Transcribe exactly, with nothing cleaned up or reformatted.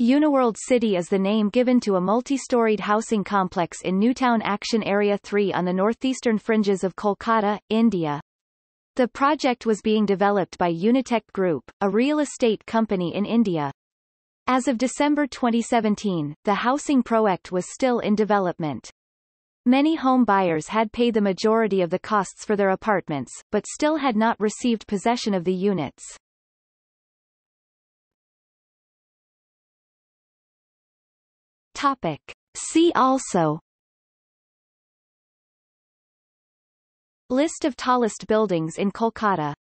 Uniworld City is the name given to a multi-storied housing complex in Newtown Action Area three on the northeastern fringes of Kolkata, India. The project was being developed by Unitech Group, a real estate company in India. As of December twenty seventeen, the housing project was still in development. Many home buyers had paid the majority of the costs for their apartments, but still had not received possession of the units. Topic. See also: List of tallest buildings in Kolkata.